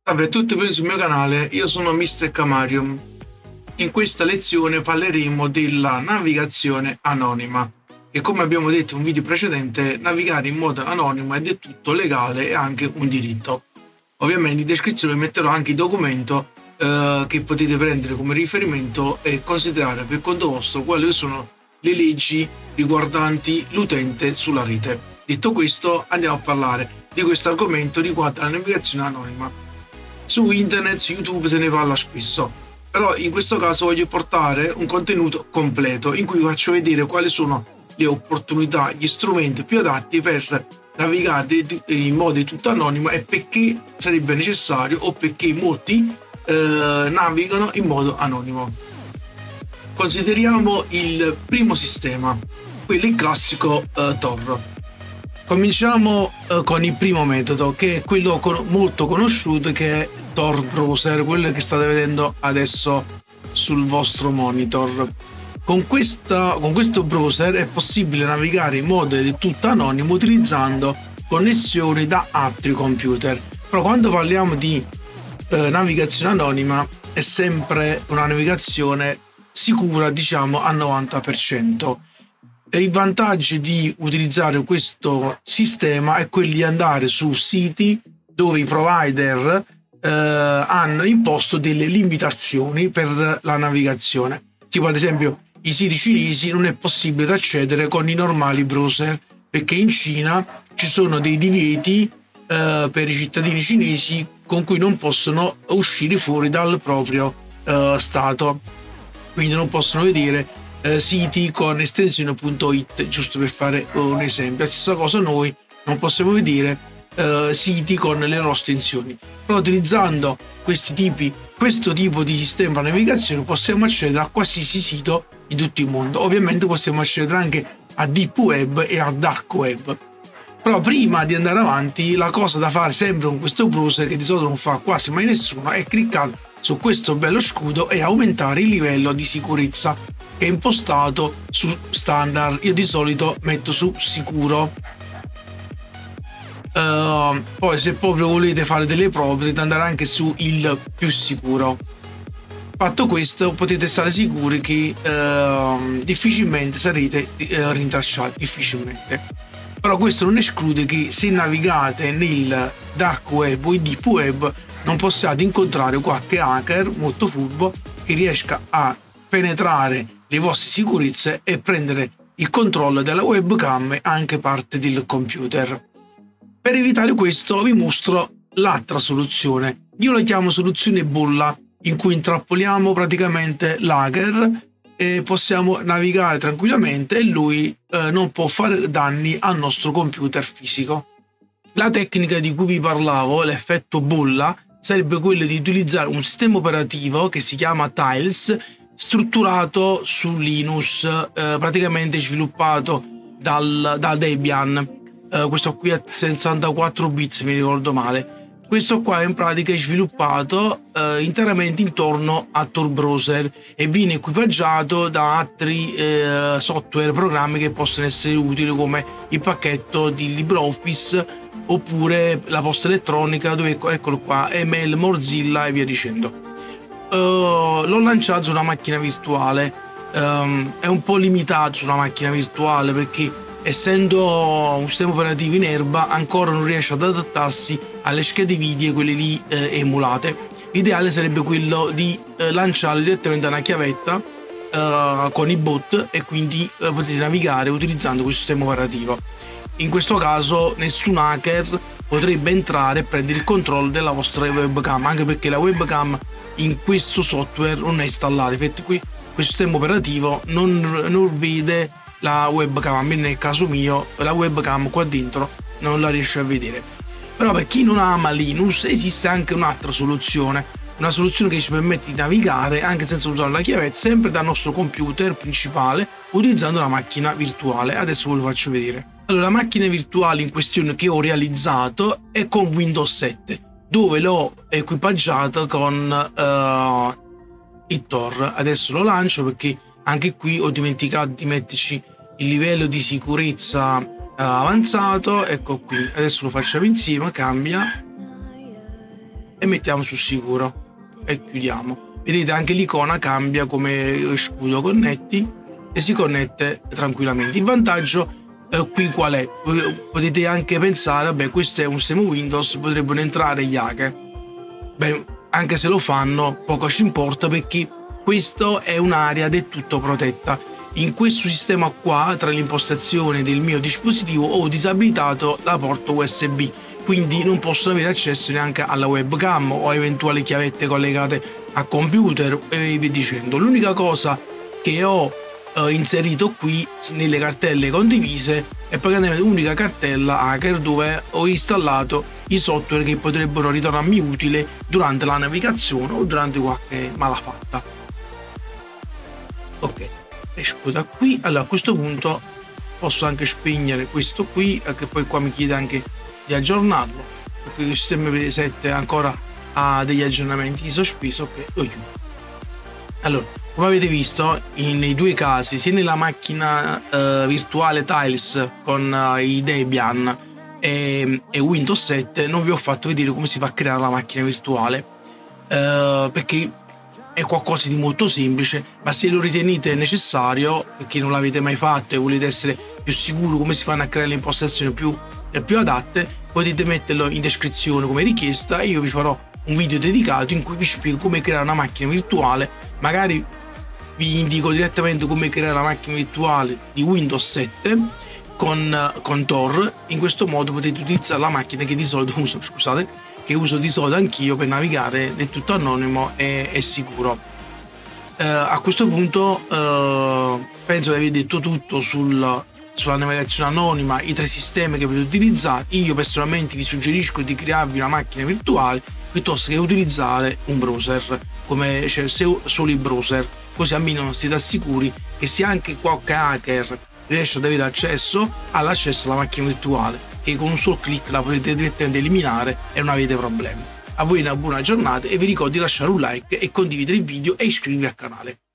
Salve a tutti, benvenuti sul mio canale, io sono Mr. Camarium. In questa lezione parleremo della navigazione anonima e, come abbiamo detto in un video precedente, navigare in modo anonimo è del tutto legale e anche un diritto. Ovviamente in descrizione metterò anche il documento che potete prendere come riferimento e considerare per conto vostro quali sono le leggi riguardanti l'utente sulla rete. Detto questo, andiamo a parlare di questo argomento riguardo alla navigazione anonima. Su internet, su YouTube se ne parla spesso, però in questo caso voglio portare un contenuto completo in cui faccio vedere quali sono le opportunità, gli strumenti più adatti per navigare in modo tutto anonimo e perché sarebbe necessario o perché molti navigano in modo anonimo. Consideriamo il primo sistema, quello il classico Tor. Cominciamo con il primo metodo, che è quello molto conosciuto, che è Tor Browser, quello che state vedendo adesso sul vostro monitor. Con questo browser è possibile navigare in modo del tutto anonimo utilizzando connessioni da altri computer. Però quando parliamo di navigazione anonima è sempre una navigazione sicura, diciamo al 90%. E il vantaggio di utilizzare questo sistema è quello di andare su siti dove i provider hanno imposto delle limitazioni per la navigazione. Tipo ad esempio i siti cinesi non è possibile accedere con i normali browser, perché in Cina ci sono dei divieti per i cittadini cinesi con cui non possono uscire fuori dal proprio stato, quindi non possono vedere siti con estensione.it, giusto per fare un esempio. La stessa cosa noi non possiamo vedere siti con le loro estensioni, però utilizzando questo tipo di sistema di navigazione possiamo accedere a qualsiasi sito in tutto il mondo. Ovviamente possiamo accedere anche a deep web e a dark web. Però prima di andare avanti, la cosa da fare sempre con questo browser, che di solito non fa quasi mai nessuno, è cliccare su questo bello scudo e aumentare il livello di sicurezza, che è impostato su standard. Io di solito metto su sicuro. Poi se proprio volete fare delle prove potete andare anche su il più sicuro. Fatto questo, potete stare sicuri che difficilmente sarete rintracciati, difficilmente. Però questo non esclude che se navigate nel dark web o il deep web non possiate incontrare qualche hacker molto furbo che riesca a penetrare le vostre sicurezze e prendere il controllo della webcam e anche parte del computer. Per evitare questo vi mostro l'altra soluzione. Io la chiamo soluzione bolla, in cui intrappoliamo praticamente l'hacker e possiamo navigare tranquillamente e lui non può fare danni al nostro computer fisico. La tecnica di cui vi parlavo, l'effetto bolla, sarebbe quella di utilizzare un sistema operativo che si chiama Tiles, strutturato su Linux, praticamente sviluppato da Debian. Questo qui è 64 bit, se mi ricordo male. Questo qua in pratica è sviluppato interamente intorno a Tor Browser e viene equipaggiato da altri software, programmi che possono essere utili, come il pacchetto di LibreOffice oppure la posta elettronica, dove eccolo qua, email, Mozilla e via dicendo. L'ho lanciato su una macchina virtuale, è un po' limitato su una macchina virtuale perché, essendo un sistema operativo in erba, ancora non riesce ad adattarsi alle schede video, quelle lì emulate. L'ideale sarebbe quello di lanciare direttamente una chiavetta con i bot e quindi potete navigare utilizzando questo sistema operativo. In questo caso nessun hacker potrebbe entrare e prendere il controllo della vostra webcam, anche perché la webcam in questo software non è installata. Infatti qui questo sistema operativo non vede la webcam, almeno nel caso mio la webcam qua dentro non la riesce a vedere. Però per chi non ama Linux esiste anche un'altra soluzione, una soluzione che ci permette di navigare anche senza usare la chiavetta, sempre dal nostro computer principale, utilizzando la macchina virtuale. Adesso ve lo faccio vedere. Allora, la macchina virtuale in questione che ho realizzato è con Windows 7, dove l'ho equipaggiato con il Tor. Adesso lo lancio perché anche qui ho dimenticato di metterci il livello di sicurezza avanzato. Ecco qui, adesso lo facciamo insieme. Cambia, e mettiamo su sicuro e chiudiamo. Vedete, anche l'icona cambia come scudo connetti e si connette tranquillamente. Il vantaggio qui qual è? Potete anche pensare, vabbè, questo è un sistema Windows, potrebbero entrare gli hacker. Beh, anche se lo fanno, poco ci importa, perché questa è un'area del tutto protetta. In questo sistema qua, tra le impostazioni del mio dispositivo, ho disabilitato la porta USB, quindi non possono avere accesso neanche alla webcam o a eventuali chiavette collegate a computer e via dicendo. L'unica cosa che ho inserito qui nelle cartelle condivise è praticamente l'unica cartella hacker dove ho installato i software che potrebbero ritornarmi utile durante la navigazione o durante qualche malafatta. Ok, esco da qui. Allora, a questo punto posso anche spegnere questo qui, che poi qua mi chiede anche di aggiornarlo, perché il sistema 7 ancora ha degli aggiornamenti di sospeso. Ok, lo chiudo. Allora, come avete visto, nei due casi, sia nella macchina virtuale Tiles con i Debian e Windows 7, non vi ho fatto vedere come si fa a creare la macchina virtuale, perché è qualcosa di molto semplice, ma se lo ritenete necessario, perché non l'avete mai fatto e volete essere più sicuri come si fanno a creare le impostazioni più adatte, potete metterlo in descrizione come richiesta e io vi farò un video dedicato in cui vi spiego come creare una macchina virtuale. Magari vi indico direttamente come creare la macchina virtuale di Windows 7 con Tor. In questo modo potete utilizzare la macchina che di solito uso, che uso di solito anch'io per navigare del tutto anonimo e sicuro. A questo punto penso di aver detto tutto sulla navigazione anonima, i tre sistemi che potete utilizzare. Io personalmente vi suggerisco di crearvi una macchina virtuale piuttosto che utilizzare un browser, cioè solo il browser, così almeno siete sicuri che se anche qualche hacker riesce ad avere accesso all'accesso alla macchina virtuale, che con un solo clic la potete direttamente eliminare e non avete problemi. A voi una buona giornata e vi ricordo di lasciare un like e condividere il video e iscrivervi al canale.